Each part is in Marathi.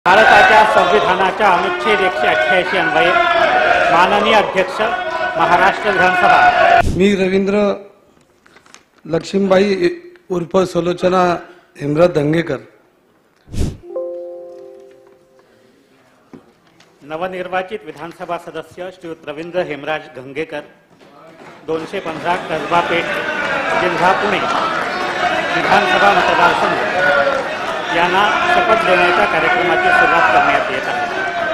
भारताच्या संविधानाच्या अनुच्छेद 188 अन्वये माननीय अध्यक्ष महाराष्ट्र विधानसभा मी रवींद्र लक्ष्मीबाई उर्फ सुलोचना हेमराज दंगेकर नवनिर्वाचित विधानसभा सदस्य श्रीयुत रवींद्र हेमराज गंगेकर 215 कसबा पेठ जिल्हा पुणे विधानसभा मतदारसंघ यांना शपथ देण्याच्या कार्यक्रमाची सुरुवात करण्यात येत आहे।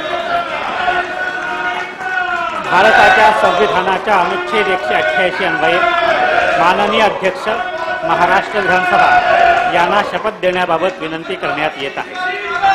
भारताच्या संविधानाच्या अनुच्छेद 188 अन्वये माननीय अध्यक्ष महाराष्ट्र विधानसभा यांना शपथ देण्याबाबत विनंती करण्यात येत आहे।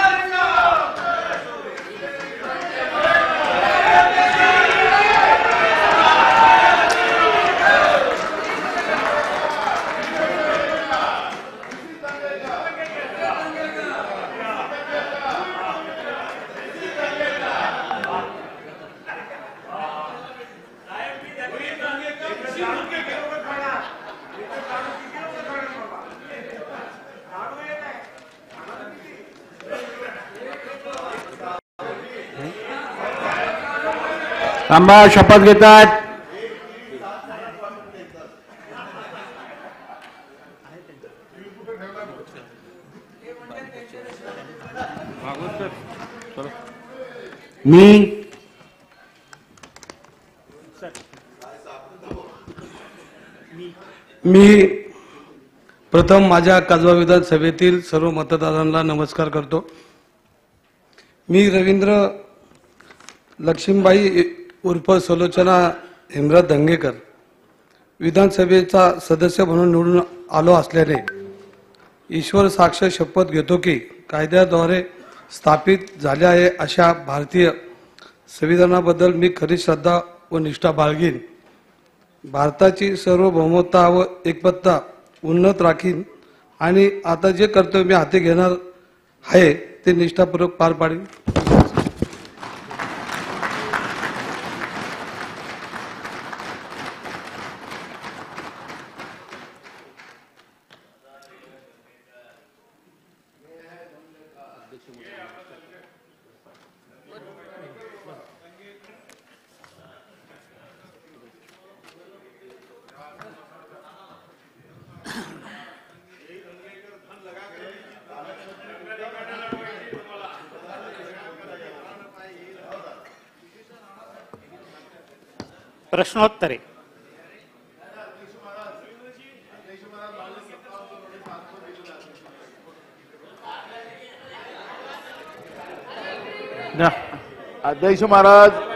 आंबा शपथ घेतात। मी प्रथम माझ्या कसबा विधानसभेतील सर्व मतदारांना नमस्कार करतो। मी रवींद्र लक्ष्मीबाई उर्फ सुलोचना हेमराज दंगेकर विधानसभेचा सदस्य म्हणून निवडून आलो असल्याने ईश्वर साक्ष शपथ घेतो की कायद्याद्वारे स्थापित झाले आहे अशा भारतीय संविधानाबद्दल मी खरी श्रद्धा व निष्ठा बाळगीन, भारताची सार्वभौमता व एकता उन्नत राखीन आणि आता जे कर्तव्य मी हाती घेणार आहे ते निष्ठापूर्वक पार पाडीन। प्रश्नोत्तरे। अध्यक्ष महाराज